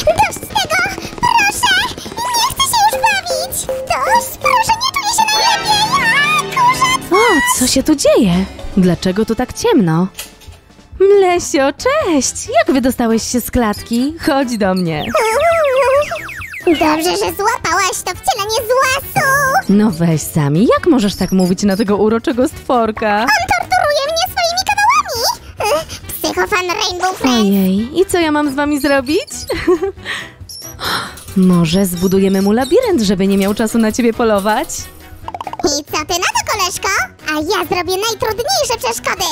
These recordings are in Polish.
Dość tego! Proszę! Nie chcę się już bawić! Dość! Proszę, nie czuję się najlepiej! Kurze! O, co się tu dzieje? Dlaczego tu tak ciemno? Mlesio, cześć! Jak wydostałeś się z klatki? Chodź do mnie. Dobrze, że złapałaś to wcielenie z łasu! No weź Sami, jak możesz tak mówić na tego uroczego stworka? On torturuje mnie swoimi kawałami! Psychofan Rainbow Friends! Ojej, i co ja mam z wami zrobić? Może zbudujemy mu labirynt, żeby nie miał czasu na ciebie polować? I co ty na to, koleżko? A ja zrobię najtrudniejsze przeszkody!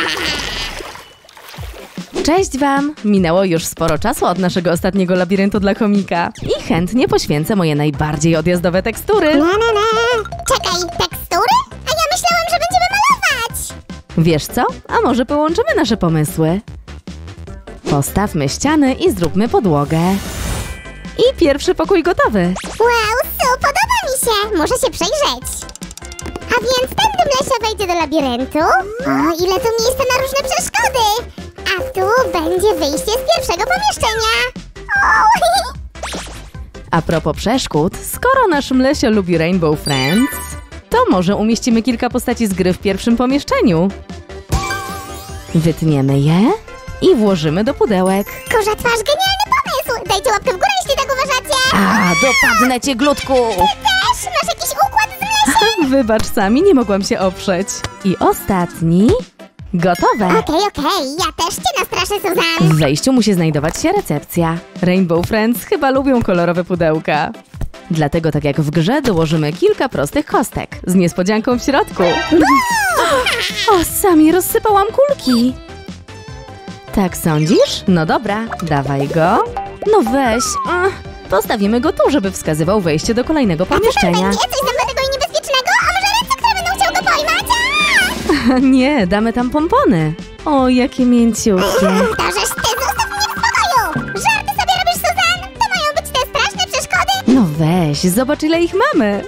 Cześć wam! Minęło już sporo czasu od naszego ostatniego labiryntu dla chomika i chętnie poświęcę moje najbardziej odjazdowe tekstury. Czekaj, tekstury? A ja myślałam, że będziemy malować! Wiesz co? A może połączymy nasze pomysły? Postawmy ściany i zróbmy podłogę. I pierwszy pokój gotowy. Wow, podoba mi się! Muszę się przejrzeć. A więc tędy Mlesio wejdzie do labiryntu. O, ile tu miejsca na różne przeszkody! A tu będzie wyjście z pierwszego pomieszczenia. O! A propos przeszkód, skoro nasz Mlesio lubi Rainbow Friends, to może umieścimy kilka postaci z gry w pierwszym pomieszczeniu. Wytniemy je i włożymy do pudełek. Kurza twarz, genialny pomysł! Dajcie łapkę w górę, jeśli tak uważacie! A, dopadnę cię, glutku! Też! Masz jakiś układ z Mlesiem? Wybacz Sami, nie mogłam się oprzeć. I ostatni. Gotowe! Okej, ja też cię nastraszę, Suzan! W wejściu musi znajdować się recepcja. Rainbow Friends chyba lubią kolorowe pudełka. Dlatego tak jak w grze dołożymy kilka prostych kostek z niespodzianką w środku. O, Sami, rozsypałam kulki. Tak sądzisz? No dobra, dawaj go. No weź. Postawimy go tu, żeby wskazywał wejście do kolejnego pomieszczenia. Będzie coś zębatego i niebezpiecznego? A może ręce, które będą chciał go pojmać? Nie, damy tam pompony. O, jakie mięciutkie. To żeż ty, zostaw mnie w spokoju! Żarty sobie robisz, Suzan? To mają być te straszne przeszkody? No weź, zobacz ile ich mamy.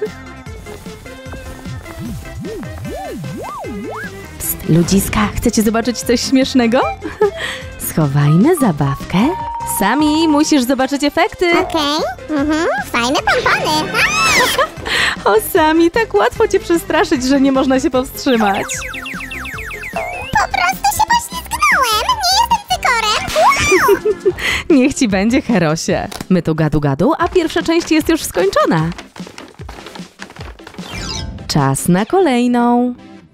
Psst, ludziska, chcecie zobaczyć coś śmiesznego? Schowajmy zabawkę. Sami, musisz zobaczyć efekty. Okej, fajne pompony. O, Sami, tak łatwo cię przestraszyć, że nie można się powstrzymać. Po prostu się poślizgnąłem! Nie jestem cykorem! Wow! Niech ci będzie, Herosie. My tu gadu, a pierwsza część jest już skończona. Czas na kolejną.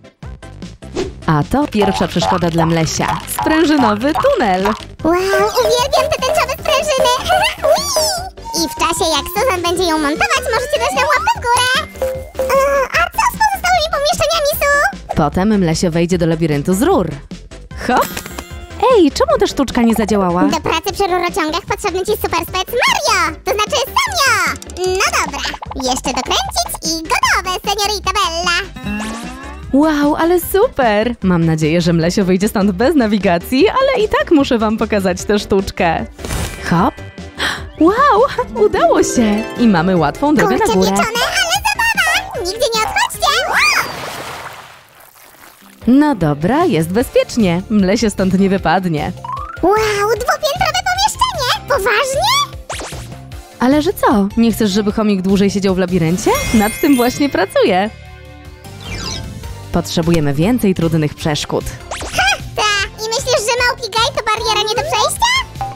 A to pierwsza przeszkoda dla Mlesia. Sprężynowy tunel. Wow, uwielbiam te tęczowe sprężyny! I w czasie, jak Suzan będzie ją montować, możecie dać nam łapkę w górę! A co z pozostałymi pomieszczeniami, Su? Potem Mlesio wejdzie do labiryntu z rur. Hop! Ej, czemu ta sztuczka nie zadziałała? Do pracy przy rurociągach potrzebny ci super spec Mario! To znaczy Samio! No dobra, jeszcze dokręcić i gotowe, seniorita Bella! Wow, ale super! Mam nadzieję, że Mlesio wyjdzie stąd bez nawigacji, ale i tak muszę wam pokazać tę sztuczkę. Hop! Wow, udało się! I mamy łatwą drogę na Kurczę górę. pieczone, ale zabawa! Nigdzie nie odchodźcie! No dobra, jest bezpiecznie. Mlesio stąd nie wypadnie. Wow, dwupiętrowe pomieszczenie! Poważnie? Ale że co? Nie chcesz, żeby chomik dłużej siedział w labiryncie? Nad tym właśnie pracuję. Potrzebujemy więcej trudnych przeszkód. Ta, i myślisz, że małpi gaj to bariera nie do przejścia?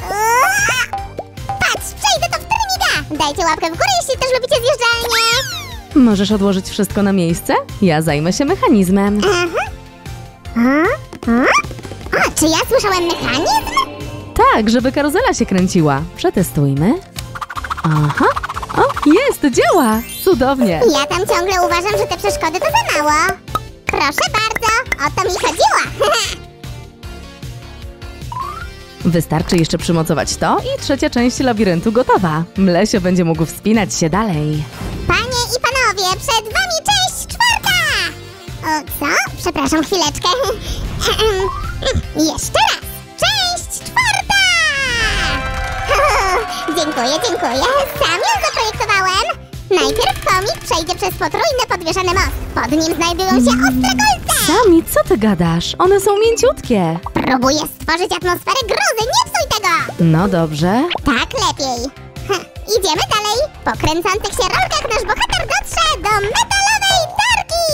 Patrz, przejdę to w Trinidad! Dajcie łapkę w górę, jeśli też lubicie zjeżdżalnie! Możesz odłożyć wszystko na miejsce? Ja zajmę się mechanizmem. O, czy ja słyszałem mechanizm? Tak, żeby karuzela się kręciła. Przetestujmy. Aha. O, jest, działa! Cudownie. Ja tam ciągle uważam, że te przeszkody to za mało. Proszę bardzo, o to mi chodziło. Wystarczy jeszcze przymocować to i trzecia część labiryntu gotowa. Mlesio będzie mógł wspinać się dalej. Panie i panowie, przed wami część czwarta! O, co? Przepraszam, chwileczkę. Jeszcze raz. Część czwarta! Dziękuję. Sam ją zaprojektowałem. Najpierw komik przejdzie przez potrójny podwieszany most. Pod nim znajdują się ostre kolce. Sami, co ty gadasz? One są mięciutkie. Próbuję stworzyć atmosferę grozy, nie psuj tego! No dobrze. Tak lepiej. Idziemy dalej. Po kręcących się rolkach nasz bohater dotrze do metalowej tarki!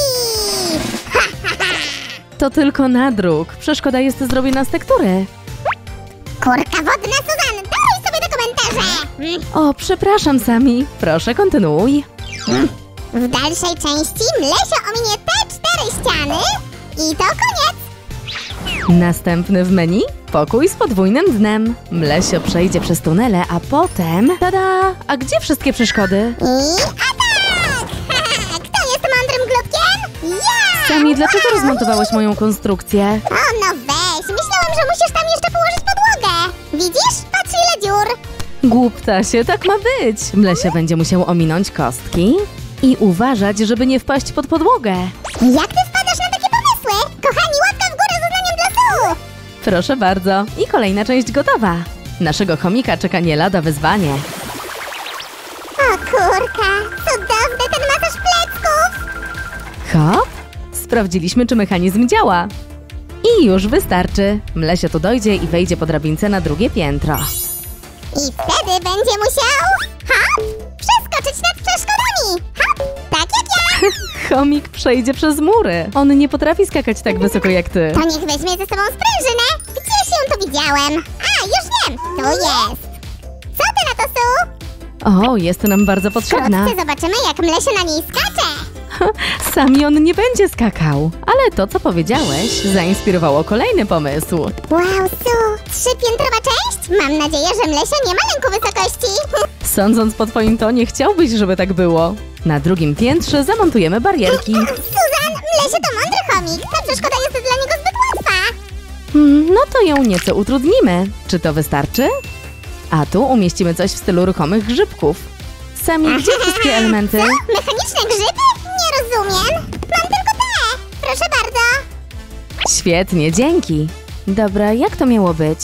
To tylko nadruk. Przeszkoda jest zrobienia z tektury. Kurka wodna Suzan, daj sobie do komentarza! O, przepraszam, Sami. Proszę, kontynuuj. W dalszej części Mlesio ominie te 4 ściany i to koniec! Następny w menu? Pokój z podwójnym dnem. Mlesio przejdzie przez tunele, a potem... Tada! A gdzie wszystkie przeszkody? I atak! Kto jest mądrym glutkiem? Ja! Sami, dlaczego rozmontowałeś moją konstrukcję? O, no weź, myślałam, że musisz tam jeszcze położyć podłogę. Widzisz? Patrz ile dziur. Głuptasie, tak ma być. Mlesio będzie musiał ominąć kostki i uważać, żeby nie wpaść pod podłogę. Jak ty wpadasz na takie pomysły? Kochani, łapka w górę z uznaniem dla Su! Proszę bardzo. I kolejna część gotowa. Naszego chomika czeka nie lada wyzwanie. O kurka, cudowny ten masaż plecków! Hop! Sprawdziliśmy, czy mechanizm działa. I już wystarczy. Mlesio tu dojdzie i wejdzie po drabince na drugie piętro. I wtedy będzie musiał... hop! Przeskoczyć nad przeszkodami! Hop! Tak jak ja! Chomik przejdzie przez mury. On nie potrafi skakać tak wysoko jak ty. To niech weźmie ze sobą sprężynę. Gdzieś ją tu widziałem. A, już wiem! Tu jest! Co ty na to, Su? O, jest nam bardzo potrzebna. Wkrótce zobaczymy, jak Mlesio na niej skacze. Sami on nie będzie skakał. Ale to, co powiedziałeś, zainspirowało kolejny pomysł. Wow, Su! 3-piętrowa część? Mam nadzieję, że Mlesio nie ma lęku wysokości. Sądząc po twoim tonie, chciałbyś, żeby tak było. Na drugim piętrze zamontujemy barierki. Suzan, Mlesio to mądry chomik. Ta przeszkoda jest dla niego zbyt łatwa. No to ją nieco utrudnimy. Czy to wystarczy? A tu umieścimy coś w stylu ruchomych grzybków. Sami, gdzie wszystkie elementy? Co? Mechaniczne grzyby? Nie rozumiem. Mam tylko te. Proszę bardzo. Świetnie, dzięki. Dobra, jak to miało być?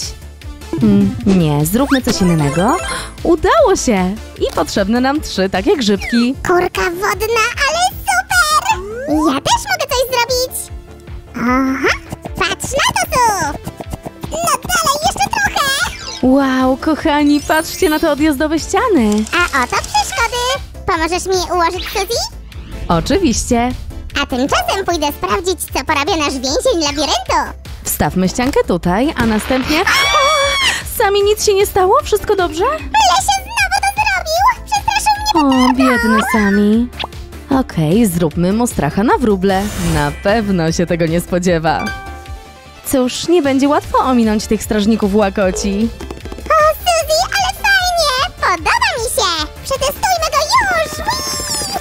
Nie, zróbmy coś innego. Udało się! I potrzebne nam 3 takie grzybki. Kurka wodna, ale super! Ja też mogę coś zrobić. Aha, patrz na to, Su! No dalej, jeszcze trochę! Wow, kochani, patrzcie na te odjazdowe ściany. A oto przeszkody. Pomożesz mi ułożyć, Suzy? Oczywiście. A tymczasem pójdę sprawdzić, co porabia nasz więzień labiryntu. Wstawmy ściankę tutaj, a następnie... Sami nic się nie stało? Wszystko dobrze? Mlesio znowu to zrobił! Przestraszył mnie. O, biedny Sami. Okej, zróbmy mu stracha na wróble. Na pewno się tego nie spodziewa. Cóż, nie będzie łatwo ominąć tych strażników łakoci. O, Suzy, ale fajnie! Podoba mi się! Przetestujmy go już! Whee!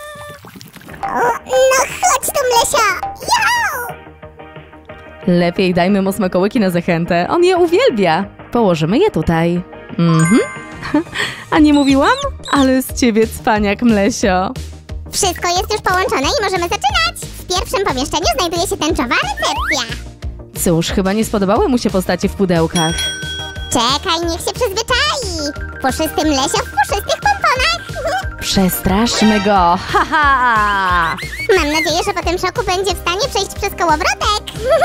O, no chodź tu, Mlesio! Yo! Lepiej dajmy mu smakołyki na zachętę. On je uwielbia. Położymy je tutaj. A nie mówiłam? Ale z ciebie cwaniak, Mlesio. Wszystko jest już połączone i możemy zaczynać! W pierwszym pomieszczeniu znajduje się tęczowa recepcja. Cóż, chyba nie spodobały mu się postacie w pudełkach. Czekaj, niech się przyzwyczai! Puszysty Mlesio w puszystych pomponach! Przestraszmy go! Ha! Mam nadzieję, że po tym szoku będzie w stanie przejść przez kołowrotek!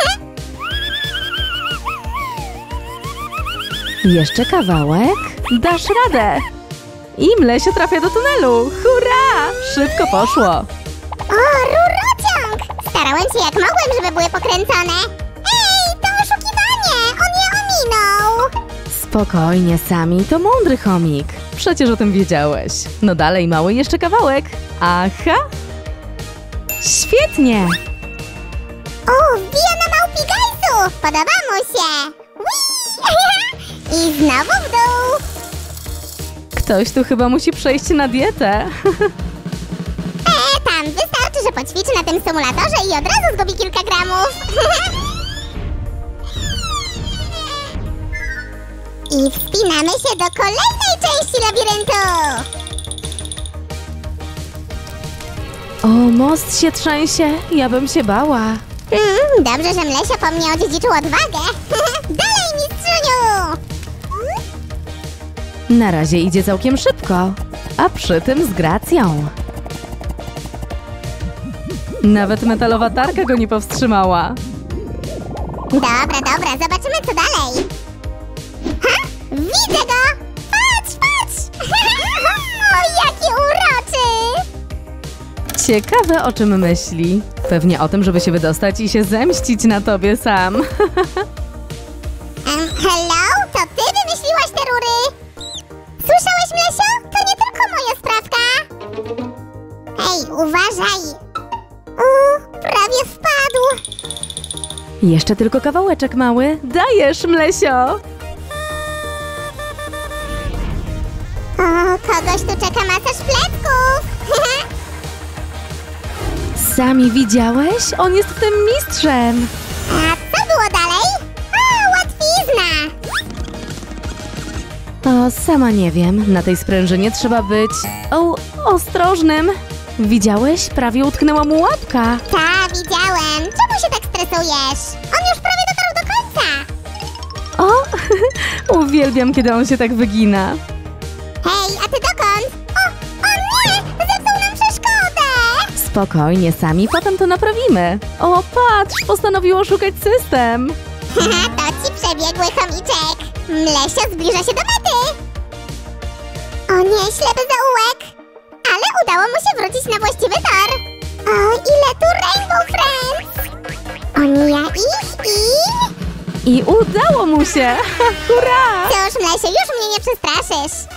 Jeszcze kawałek? Dasz radę! I Mlesio trafia do tunelu! Hurra! Szybko poszło! O, rurociąg! Starałem się jak mogłem, żeby były pokręcone. Ej, to oszukiwanie! On je ominął! Spokojnie, Sami, to mądry chomik. Przecież o tym wiedziałeś. No dalej, mały, jeszcze kawałek. Aha! Świetnie! O, wbija na małpigajsu! Podoba mu się! Whee! I znowu w dół! Ktoś tu chyba musi przejść na dietę. Tam wystarczy, że poćwiczy na tym symulatorze i od razu zgubi kilka gramów. I wspinamy się do kolejnej części labiryntu. O, most się trzęsie. Ja bym się bała. Dobrze, że Mlesio po mnie odziedziczył odwagę. Dalej, mistrzuniu! Na razie idzie całkiem szybko. a przy tym z gracją. Nawet metalowa tarka go nie powstrzymała. Dobra, zobaczymy co dalej. Ha? Widzę go! Patrz! O, jaki uroczy! Ciekawe, o czym myśli. Pewnie o tym, żeby się wydostać i się zemścić na tobie sam. Hello? To ty wymyśliłaś te rury? Słyszałeś, Mlesio? To nie tylko moja sprawka. Ej, uważaj! Prawie wpadł. Jeszcze tylko kawałeczek mały. Dajesz, Mlesio! O, kogoś tu czeka masaż plecków. Sami widziałeś? On jest w tym mistrzem. A co było dalej? O, łatwizna. O, sama nie wiem. Na tej sprężynie trzeba być... ostrożnym. Widziałeś? Prawie utknęła mu łapka. Ta, widziałem. Czemu się tak stresujesz? On już prawie dotarł do końca. O, uwielbiam, kiedy on się tak wygina. Hej, a ty dokąd? O nie! Zepsuł nam przeszkodę! Spokojnie, sami potem to naprawimy. O, patrz, postanowił oszukać system. Haha, to ci przebiegły chomiczek. Mlesio zbliża się do mety. O nie, ślepy zaułek. Ale udało mu się wrócić na właściwy tor. O, ile tu Rainbow Friends! Onia ich I udało mu się! Hurra! Cóż, Mlesio, już mnie nie przestraszysz.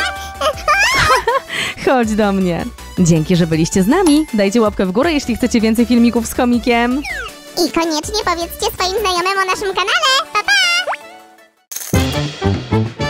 Chodź do mnie. Dzięki, że byliście z nami. Dajcie łapkę w górę, jeśli chcecie więcej filmików z chomikiem. I koniecznie powiedzcie swoim znajomym o naszym kanale. Pa, pa!